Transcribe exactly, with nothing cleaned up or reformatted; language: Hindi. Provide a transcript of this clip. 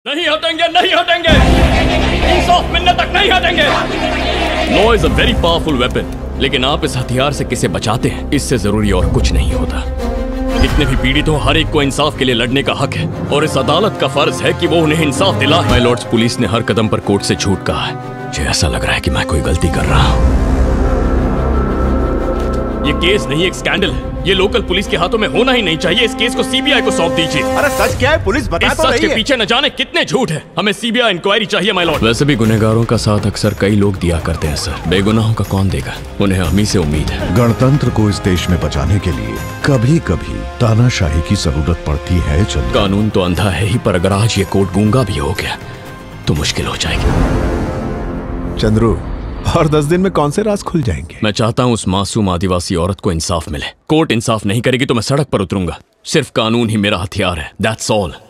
नहीं हटेंगे, नहीं हटेंगे, इंसाफ मिलने तक नहीं हटेंगे। Law is a very powerful weapon, लेकिन आप इस हथियार से किसे बचाते हैं, इससे जरूरी और कुछ नहीं होता। जितने भी पीड़ित हो, हर एक को इंसाफ के लिए लड़ने का हक है और इस अदालत का फर्ज है कि वो उन्हें इंसाफ दिलाए। माय लॉर्ड्स, पुलिस ने हर कदम पर कोर्ट से झूठ कहा है। मुझे ऐसा लग रहा है कि मैं कोई गलती कर रहा हूँ। ये केस नहीं, एक स्कैंडल है। ये लोकल पुलिस के हाथों में होना ही नहीं चाहिए। इस केस को सीबीआई को सौंप दीजिए। अरे सच क्या है? पुलिस बता तो रही है। इस सच के पीछे न जाने कितने झूठ है। हमें सीबीआई इंक्वायरी चाहिए माय लॉर्ड। वैसे भी गुनहगारों का साथ अक्सर कई लोग दिया करते हैं सर। बेगुनाहों का कौन देगा? उन्हें हम ही से उम्मीद है। गणतंत्र को इस देश में बचाने के लिए कभी कभी तानाशाही की जरूरत पड़ती है। कानून तो अंधा है ही, पर अगर आज ये कोर्ट गूंगा भी हो गया तो मुश्किल हो जाएगी। चंद्रू, और दस दिन में कौन से राज खुल जाएंगे? मैं चाहता हूँ उस मासूम आदिवासी औरत को इंसाफ मिले। कोर्ट इंसाफ नहीं करेगी तो मैं सड़क पर उतरूंगा। सिर्फ कानून ही मेरा हथियार है। That's all.